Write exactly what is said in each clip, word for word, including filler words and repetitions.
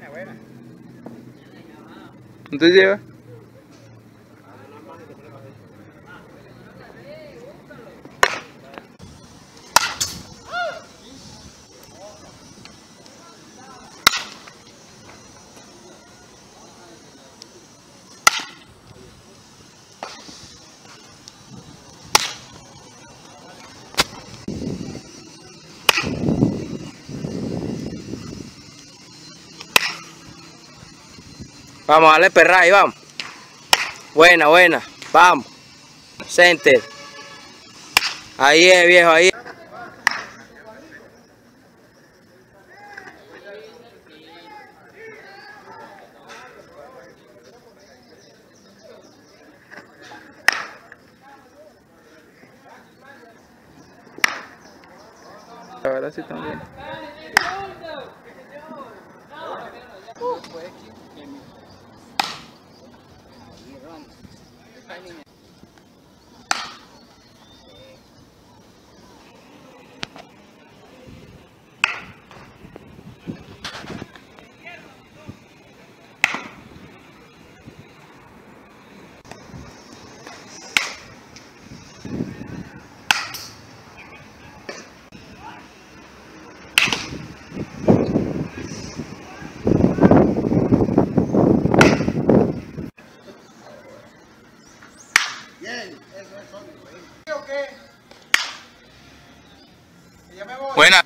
¿Tú llevas? Vamos, dale perra ahí, vamos. Buena, buena. Vamos. Center. Ahí es, viejo, ahí. La verdad sí están bien. Buena.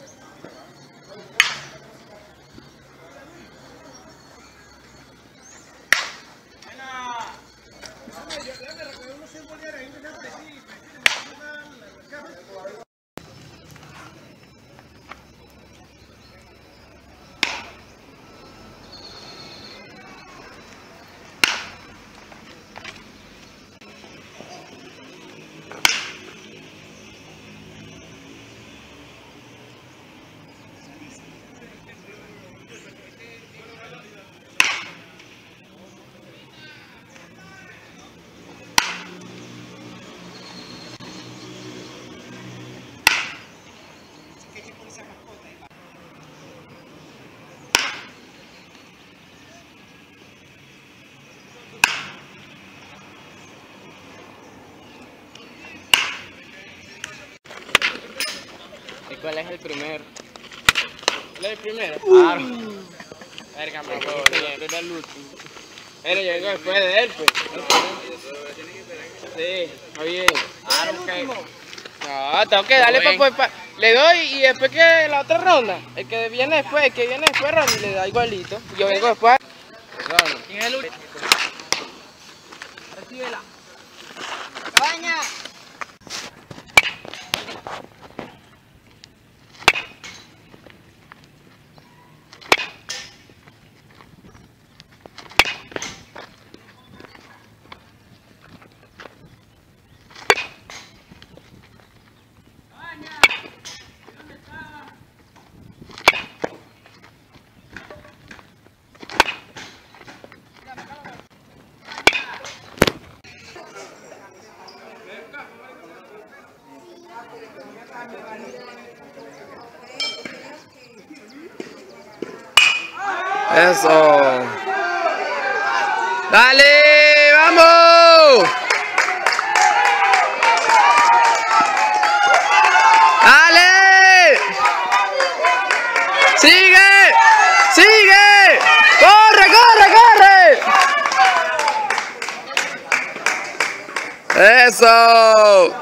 ¿Cuál es el primero? ¿Cuál es el primero? Claro. Verga, me acuerdo. Este es el último. Pero yo vengo después de él, pues. Sí, está bien. Ah, no, no, tengo que darle para pues, pa, le doy y después que la otra ronda, el que viene después, el que viene después ronda, le da igualito. Yo vengo después. ¿Quién es el último? Recíbela. ¡Cabaña! Eso. Dale, vamos. Dale. Sigue. Sigue. Corre, corre, corre. Eso.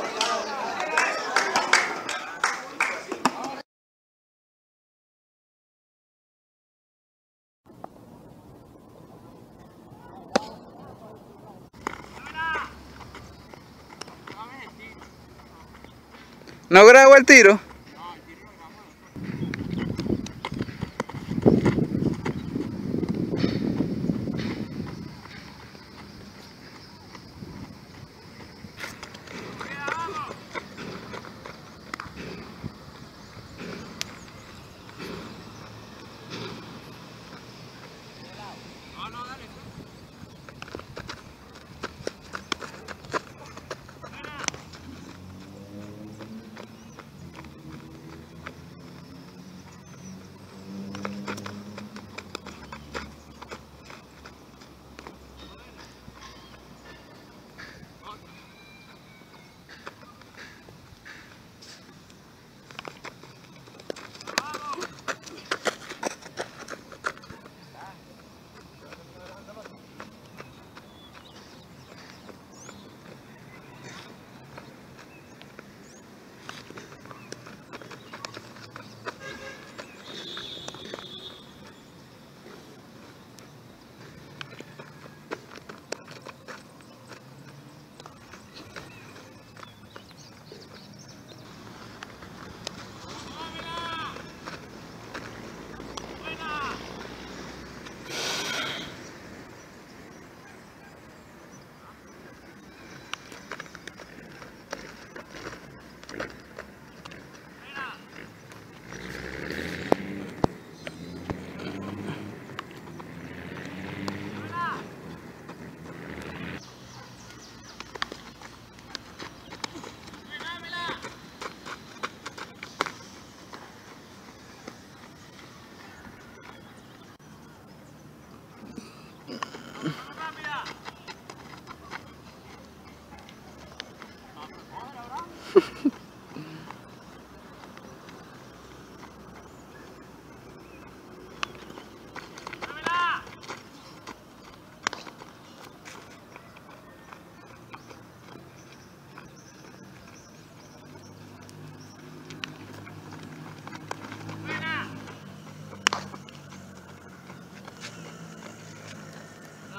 ¿No grabó el tiro?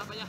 para allá.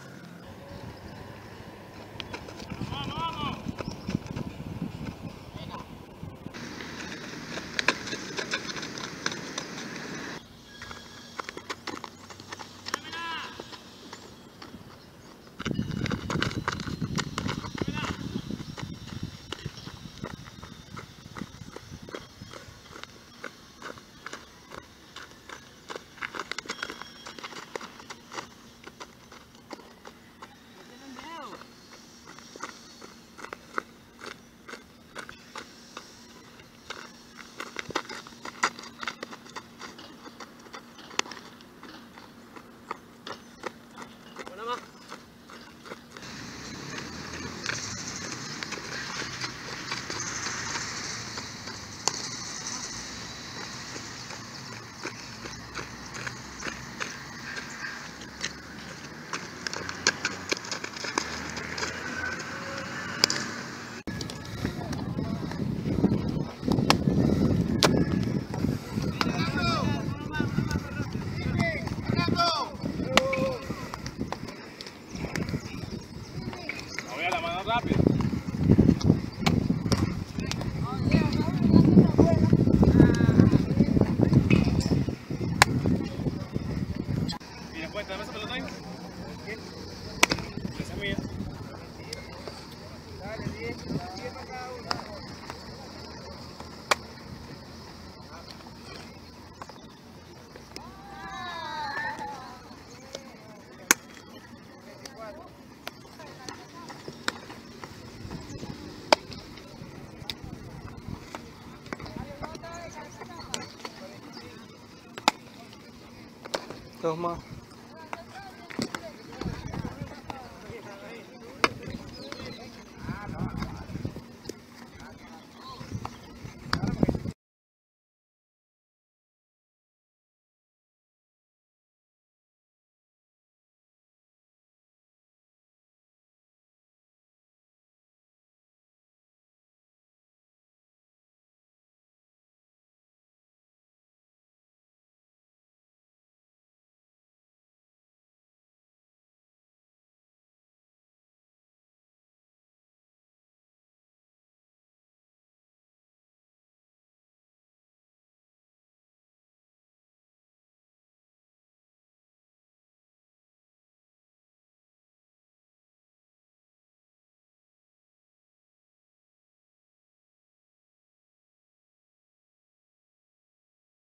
Rápido. Y después, ¿te dame esa pelota ahí? Esa es mía. Dale, diez, diez para cada uno. Dos más.